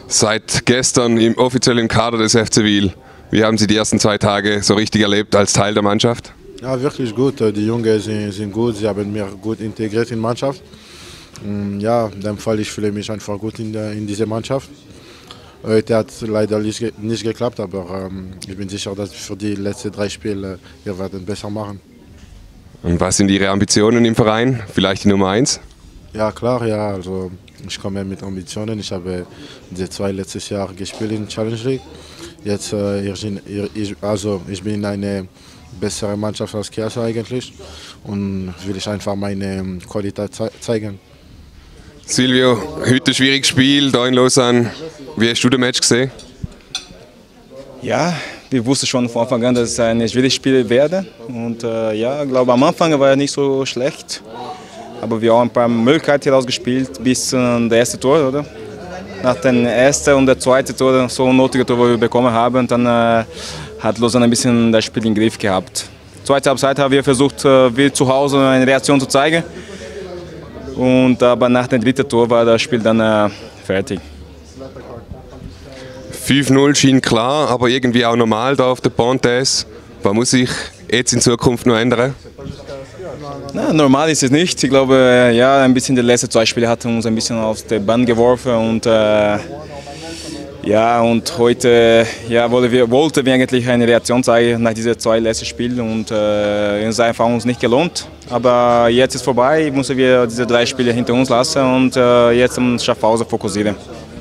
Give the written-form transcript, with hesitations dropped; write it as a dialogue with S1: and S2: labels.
S1: Seit gestern offiziell im Kader des FC Wil. Wie haben Sie die ersten 2 Tage so richtig erlebt als Teil der Mannschaft?
S2: Ja, wirklich gut. Die Jungs sind gut, sie haben mich gut integriert in die Mannschaft. Ja, in dem Fall, ich fühle mich einfach gut in dieser Mannschaft. Heute hat es leider nicht geklappt, aber ich bin sicher, dass für die letzten 3 Spiele wir werden besser machen.
S1: Und was sind Ihre Ambitionen im Verein? Vielleicht die Nummer 1?
S2: Ja, klar, ja. Also ich komme mit Ambitionen. Ich habe die 2 letztes Jahr gespielt in Challenge League. Jetzt ich bin in eine bessere Mannschaft als Chiesa eigentlich und will ich einfach meine Qualität zeigen.
S1: Silvio, heute ein schwieriges Spiel hier in Lausanne. Wie hast du das Match gesehen?
S3: Ja, wir wussten schon von Anfang an, dass es ein schwieriges Spiel werde. Und ja, ich glaube, am Anfang war er nicht so schlecht. Aber wir haben ein paar Möglichkeiten herausgespielt bis zum ersten Tor, oder? Nach dem ersten und der zweiten Tor, so ein nötiges Tor, das wir bekommen haben, dann hat Lausanne ein bisschen das Spiel im Griff gehabt. Zweite Halbzeit haben wir versucht, wie zu Hause eine Reaktion zu zeigen. Aber nach dem dritten Tor war das Spiel dann fertig.
S1: 5-0 schien klar, aber irgendwie auch normal da auf der Pontes. Was muss sich jetzt in Zukunft noch ändern?
S3: Na, normal ist es nicht. Ich glaube, ja, ein bisschen die letzten 2 Spiele hat uns ein bisschen auf die Bahn geworfen und ja, und heute ja, wollten wir eigentlich eine Reaktion zeigen nach diesen 2 letzten Spielen und es hat einfach uns nicht gelohnt. Aber jetzt ist vorbei, müssen wir diese 3 Spiele hinter uns lassen und jetzt auf Schaffhausen fokussieren.